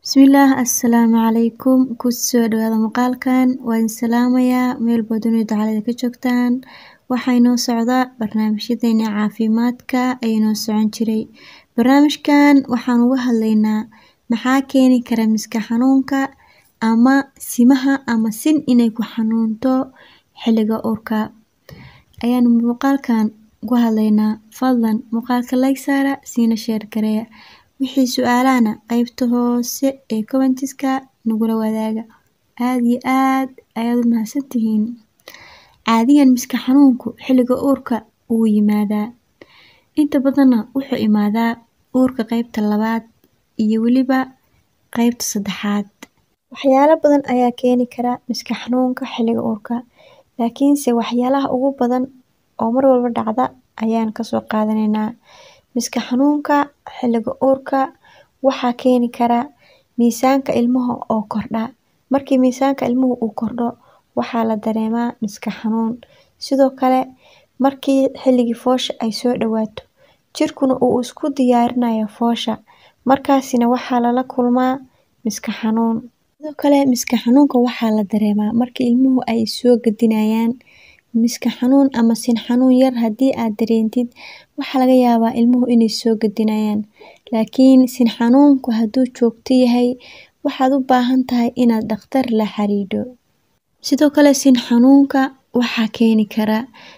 Bismillah, assalaamu calaykum. Ku soo dhawaada muuqaalkan. Waan salaamayaa meel badan dacalada ka joogtaan. Waxaa inoo socda barnaamijyadeena caafimaadka ay inoo socon jiray. Barnaamijkan waxaan uga hadlaynaa maxaa keeni kara miska xanuunka ama simaha ama sin inay ku xanuunto xilliga uurka. Ayaan muuqaalkan uga hadlaynaa. Fadlan muuqaalka like saara siina share gareeya. wixii su'aalana qaybta hoose ee comments-ka nagula wadaaga. Aad iyo aad ayaad u mahadsantihiin. Caadiyan miska xanuunku xilliga uurka uu yimaadaa. Inta badanna wuxuu imaadaa uurka qaybta labaad iyo weliba qaybta saddexaad. Waxyaalo badan ayaa keeni kara miska xanuunka xilliga uurka. Laakiinse waxyaalaha ugu badan oo mar walba dhacda ayaan ka soo qaadanaynaa. Miska xanuunka xilliga uurka waxaa keeni kara miisaanka ilmaha oo kordha. Markii miisaanka ilmuhu uu kordho, waxaa la dareemaa miska xanuun. Sidoo kale, markii xilligii foosha ay soo dhawaato, jirkuna uu isku diyaarinayo foosha. Markaasina waxaa lala kulmaa miska xanuun. Sidoo kale, miska xanuunka waxaa la dareemaa markii ilmuhu ay soo gadinayaan. Miska xanuun ama sin xanuun yar haddii aad dareentid, waxaa laga yaabaa ilmuhu inay soo gadinayaan. Laakiin sin xanuunku hadduu joogto yahay, waxaad u baahan tahay inaad dhakhtar la xiriidho. Sidoo kale, sin xanuunka waxaa keeni kara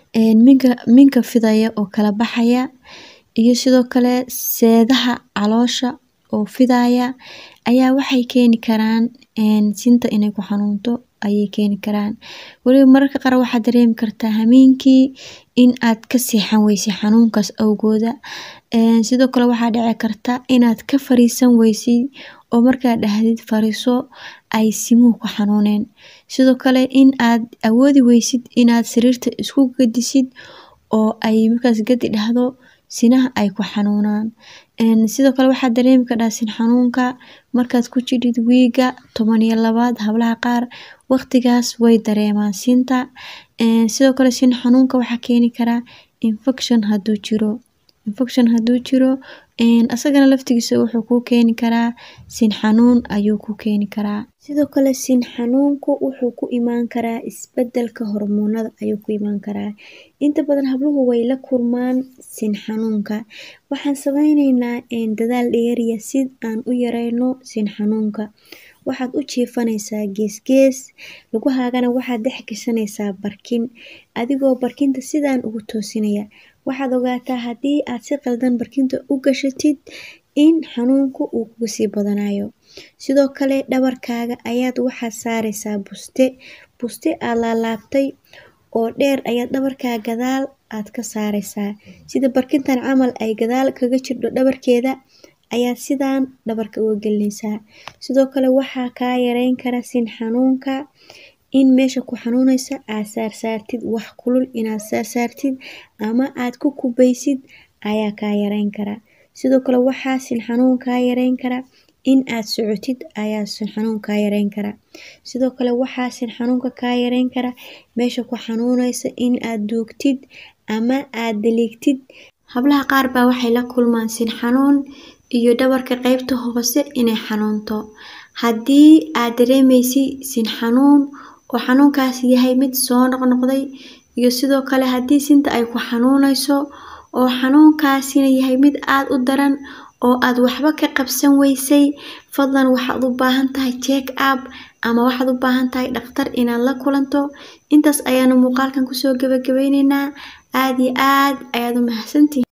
minka fidaya oo kala baxaya iyo sidoo kale seedaha caloosha oo fidaya ayaa waxay keeni karaan sinta inay ku xanuunto ayay keeni karaan. Weliba mararka qaar waxaad dareemi kartaa habeenkii in aad ka seexan weysay xanuunkaas awgooda. Sidoo kale waxaa dhici karta inaad ka fariisan weysay oo markaa dhahdid fariiso ay simuhu ku xanuuneen. Sidoo kale in aad awoodi weysid inaad sariirta isku gadisid oo ay markaas gadi dhahdo sinaha ay ku xanuunaan. Sidoo kale waxaad dareemi kartaa sin xanuunka markaad ku jidid wiiga 12 hablaha qaar waqtigaas way dareemaan sinta. Sidoo kale sin xanuunka waxaa keeni kara infection hadduu jiro. Asagana laftigiisa wuxuu ku keeni karaa sin xanuun ayuu ku keeni karaa. Sidoo kale sin xanuunku wuxuu ku imaan karaa isbeddelka hormoonada ayuu ku imaan karaa. Inta badan habluhu way la kulmaan sin xanuunka. Waxaan sameynaynaa dadaal dheeriya si aan u yareyno sin xanuunka. Waxaad u jiifanaysaa gees lugahaagana waxaad dhex gashanaysaa barkin. Adigoo barkinta sidaan ugu toosinaya. Waxaad ogaataa haddii aad si qaldan barkinta u gashatid in xanuunku uu kugu sii badanayo. Sidoo kale dhabarkaaga ayaad waxaad saaraysaa buste aad laalaabtay oo dheer ayaad dhabarkaaga gadaal aad ka saaraysaa. Sida barkintan camal ay gadaal kaga jirto dhabarkeeda ayaad sidaan dhabarka uga gelinaysaa. Sidoo kale waxaa kaa yareyn kara sin xanuunka in meesha ku xanuunaysa aad saartid wax kulul inaad saartid ama aad ku kubaysid ayaa kaa yareyn kara. Sidoo kale waxaa sin xanuun kaa yareyn kara in aad socotid ayaa sin xanuun kaa yareyn kara. Sidoo kale waxaa sin xanuunka kaa yareyn kara meesha ku xanuunaysa in aad duugtid ama aad daliigtid. Hablaha qaar baa waxay la kulmaan sin xanuun iyo dhabarka qaybta hoose inay xanuunto. Haddii aad dareemaysid sin xanuun oo xanuunkaas yahay mid soo noqnoqday iyo sidoo kale haddii sinta ay ku xanuunayso oo xanuunkaasina yahay mid aad u daran oo aad waxba ka qabsan weysay, fadlan waxaad u baahan tahay check up ama waxaad u baahan tahay dhakhtar inaad la kulanto. Intaas ayaanu muuqaalkan ku soo gabagabaynaynaa. Aad iyo aad ayaad u mahadsantihiin.